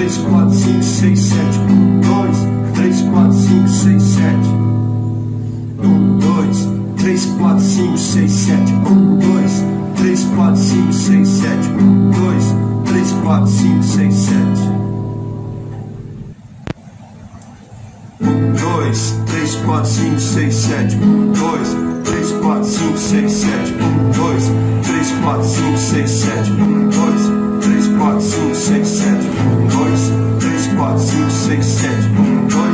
3, 4, 5, 6, 7. 1, 2, 3, 4, 5, 6, 7. 1, 2, 3, 4, 5, 6, 7. 1, 2, 3, 4, 5, 6, 7. 1, 2, 3, 4, 5, 6, 7. 1, 2, 3, 4, 5, 6, 7. 1, 2, 3, 4, 5, 6, 7. 1, 2, 3, 4, 5, 6, 7. 1, 2, 3, 4, 5, 6, 7. 1, 2, 3, 4, 5, 6, 7. 1, 2,